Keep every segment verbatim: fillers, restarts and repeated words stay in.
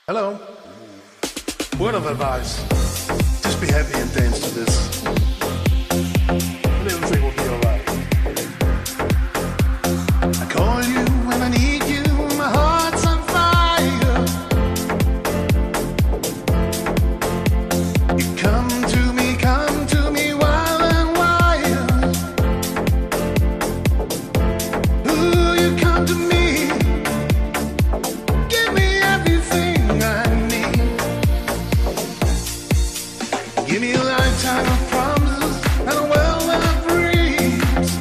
Hello. Word of advice. Just be happy and dance to this. And everything will be alright. I call you when I need you. My heart's on fire. You come to me, come to me wild and wild. Ooh, you come to me. Give me everything I need. Give me a lifetime of promises and a world of dreams.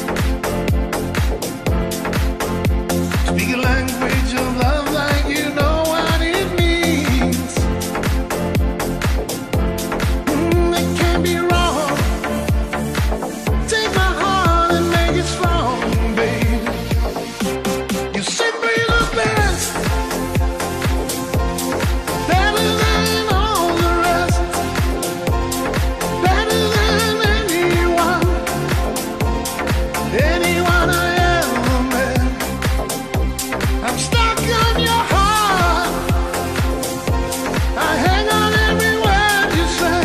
Speak a language of love like you know what it means. Mm, it can't be wrong. Take my heart and make it strong, baby. You simply the best, better than all the rest, better than anyone, anyone I ever met. I'm stuck on your heart. I hang on every word you say.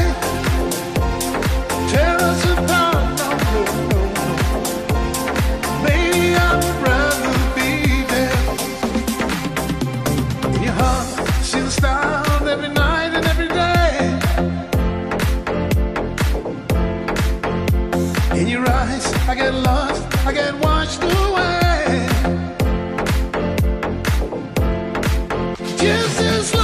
Tear us apart, no, no, no, no. Maybe I would rather be there. In your heart, see the stars every night and every day. In your eyes, I get lost, I get washed away. Just as